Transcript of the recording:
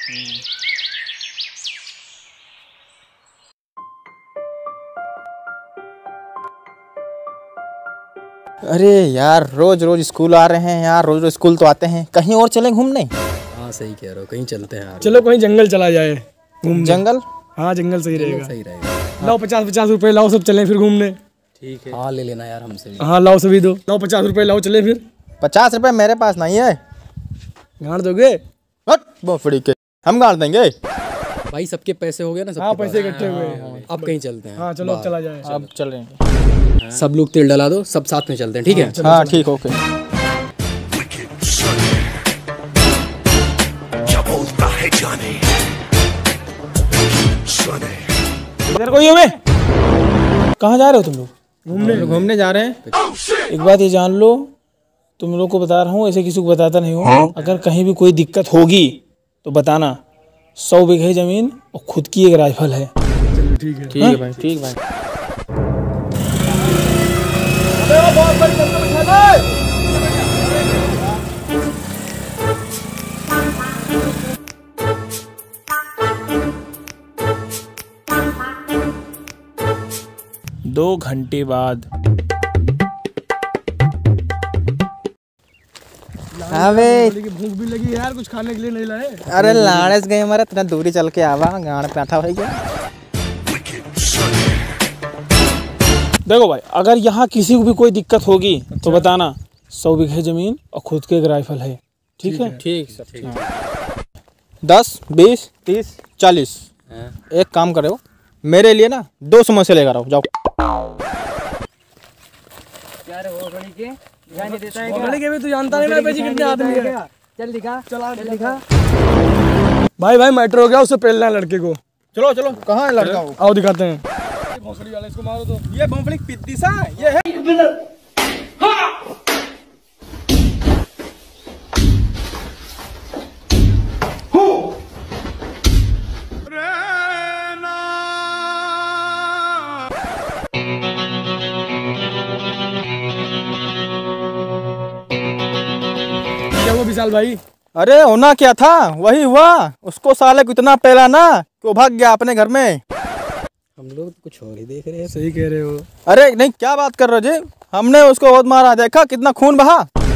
अरे यार, रोज रोज स्कूल आ रहे हैं यार, रोज रोज स्कूल तो आते हैं, कहीं और चलें घूमने। हाँ सही कह रहे हो, कहीं चलते हैं यार। चलो कहीं जंगल चला जाए घूमने। जंगल? हाँ जंगल सही रहेगा। सही रहेगा। लाओ 50-50 रुपए लाओ, सब चलें फिर घूमने। ठीक है। हाँ ले लेना यार हमसे भी। हाँ लाओ सभी दो, लाओ 50 रुपए लाओ, चले फिर। 50 रुपए मेरे पास नहीं है। गाड़ दोगे? बोफड़ी के हम गाड़ देंगे। भाई सबके पैसे हो गए ना, सबके हाँ पैसे इकट्ठे हुए। अब कहीं चलते हैं। हाँ चलो अब चला जाए। अब चल रहे हैं। सब लोग तेल डला दो, सब साथ में चलते हैं। ठीक है? हाँ ठीक, ओके। इधर कोई हो? कहाँ जा रहे हो तुम लोग? घूमने जा रहे हैं। एक बात ये जान लो, तुम लोग को बता रहा हूँ, ऐसे किसी को बताता नहीं हूँ। अगर कहीं भी कोई दिक्कत होगी तो बताना। 100 बीघे जमीन और खुद की एक राइफल है। चलो ठीक है। ठीक है भाई, ठीक भाई। 2 घंटे बाद। अबे भूख भी लगी यार, कुछ खाने के लिए नहीं लाए? अरे लाड़ेस गए हमारे, इतना दूरी चल के आवा, गाड़ पे आठा भाई। देखो भाई, अगर यहाँ किसी को भी कोई दिक्कत होगी तो बताना। 100 बीघे जमीन और खुद की एक राइफल है। ठीक है? ठीक सर। 10, 20, 30, 40। एक काम करो, मेरे लिए ना 2 समोसे लेकर आओ, जाओ। तू जानता नहीं मैं कितने आदमी है। चल दिखा, चला दिखा। भाई भाई मैटर हो गया, उससे पहलना है लड़के को। चलो चलो, कहाँ है लड़का? आओ दिखाते हैं। भोंसड़ी वाले, इसको मारो तो। ये भोंसड़ी पिद्दी सा ये है। क्या हुआ विशाल भाई? अरे होना क्या था वही हुआ। उसको साले को इतना पहला ना कि वो भाग गया अपने घर में। हम लोग कुछ और ही देख रहे हैं। सही कह रहे हो। अरे नहीं, क्या बात कर रहे हो जी? हमने उसको बहुत मारा, देखा कितना खून बहा।